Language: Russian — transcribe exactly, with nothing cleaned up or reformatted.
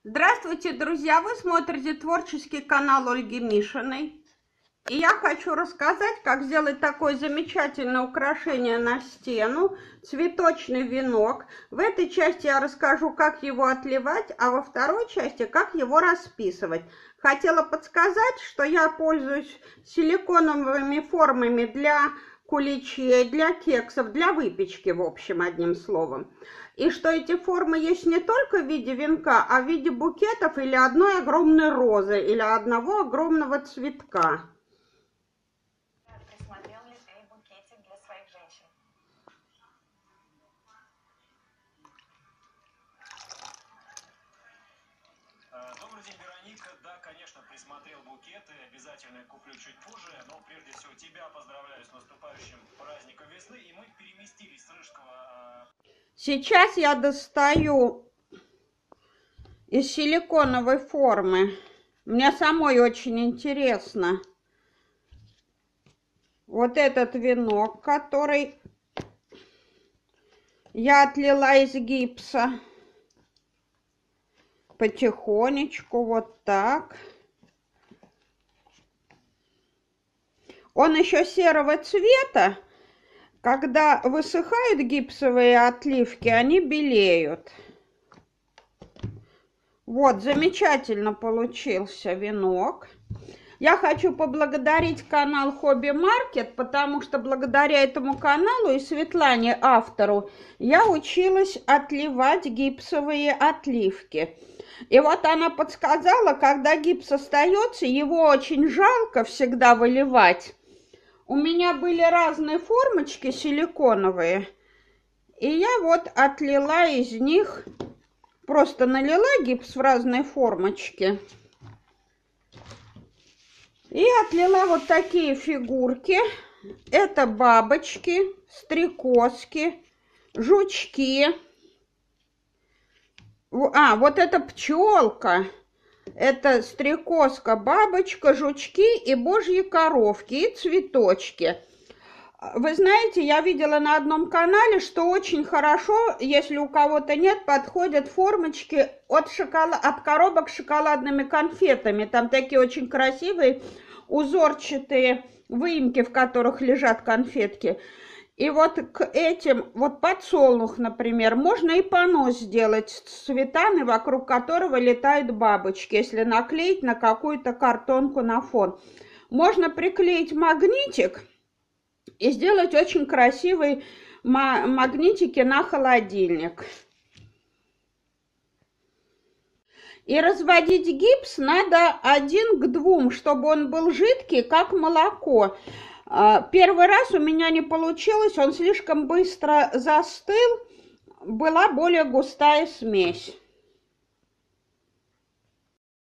Здравствуйте, друзья! Вы смотрите творческий канал Ольги Мишиной. И я хочу рассказать, как сделать такое замечательное украшение на стену, цветочный венок. В этой части я расскажу, как его отливать, а во второй части, как его расписывать. Хотела подсказать, что я пользуюсь силиконовыми формами для куличей, для кексов, для выпечки, в общем, одним словом. И что эти формы есть не только в виде венка, а в виде букетов или одной огромной розы, или одного огромного цветка. Присмотрел ли ты букетик для своих женщин? Добрый день, Вероника. Да, конечно, присмотрел букеты. Обязательно куплю чуть позже. Но прежде всего тебя поздравляю с наступающим праздником весны. И мы переместились с Рыжского... Сейчас я достаю из силиконовой формы. Мне самой очень интересно. Вот этот венок, который я отлила из гипса. Потихонечку, вот так. Он еще серого цвета. Когда высыхают гипсовые отливки, они белеют. Вот, замечательно получился венок. Я хочу поблагодарить канал Хобби Маркет, потому что благодаря этому каналу и Светлане, автору, я училась отливать гипсовые отливки. И вот она подсказала, когда гипс остается, его очень жалко всегда выливать. У меня были разные формочки силиконовые, и я вот отлила из них, просто налила гипс в разные формочки. И отлила вот такие фигурки. Это бабочки, стрекозки, жучки. А, вот это пчелка. Это стрекозка, бабочка, жучки и божьи коровки, и цветочки. Вы знаете, я видела на одном канале, что очень хорошо, если у кого-то нет, подходят формочки от, шоколад... от коробок с шоколадными конфетами. Там такие очень красивые узорчатые выемки, в которых лежат конфетки. И вот к этим, вот подсолнух, например, можно и понос сделать с цветами, вокруг которого летают бабочки, если наклеить на какую-то картонку на фон. Можно приклеить магнитик и сделать очень красивые магнитики на холодильник. И разводить гипс надо один к двум, чтобы он был жидкий, как молоко. Первый раз у меня не получилось, он слишком быстро застыл, была более густая смесь.